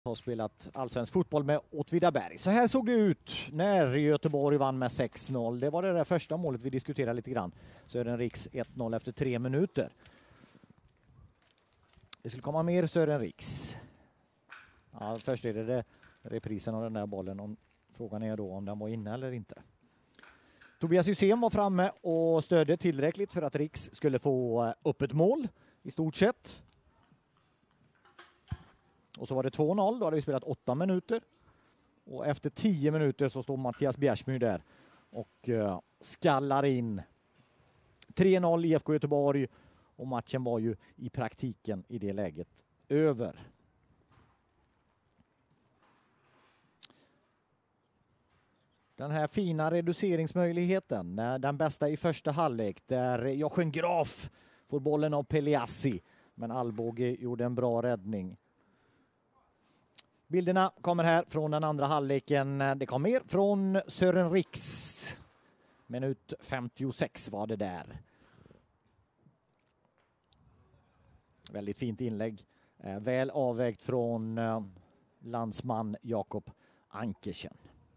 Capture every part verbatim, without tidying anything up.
har spelat allsvensk fotboll med Åtvidaberg. Så här såg det ut när Göteborg vann med sex noll. Det var det där första målet vi diskuterade lite grann. Sören Riks ett noll efter tre minuter. Det skulle komma mer Sören Riks. Ja, först är det, det reprisen av den där bollen. Om, frågan är då om den var inne eller inte. Tobias Hysén var framme och stödde tillräckligt för att Riks skulle få upp ett mål i stort sett. Och så var det två noll, då hade vi spelat åtta minuter. Och efter tio minuter så står Mattias Bjärsmyr där och uh, skallar in tre noll I F K Göteborg. Och matchen var ju i praktiken i det läget över. Den här fina reduceringsmöjligheten, den bästa i första halvlek, där Jochen Graf får bollen av Peliassi. Men Alvbåge gjorde en bra räddning. Bilderna kommer här från den andra halvleken. Det kom mer från Sören Riks. Minut femtiosex var det där. Väldigt fint inlägg. Väl avvägt från landsman Jakob Ankersen.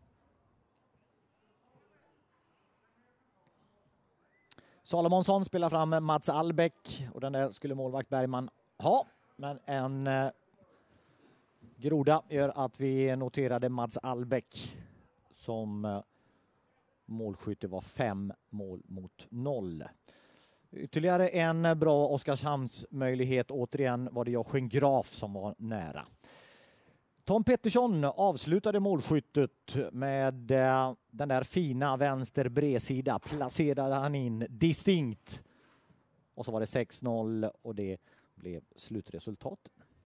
Salomonsson spelar fram Mats Albeck och den där skulle målvakt Bergman ha. Men en eh, groda gör att vi noterade Mats Albeck som eh, målskytte var fem mål mot noll. Ytterligare en bra Oskarshamns möjlighet. Återigen var det Jochen Graf som var nära. Tom Pettersson avslutade målskyttet med eh, den där fina vänster bredsida. Placerade han in distinkt. Och så var det sex noll och det blev slutresultatet.